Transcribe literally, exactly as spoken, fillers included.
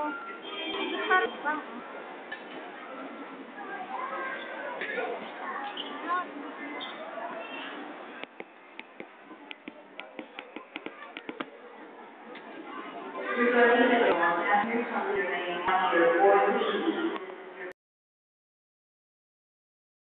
Requesting the passengers come to remain on the airport.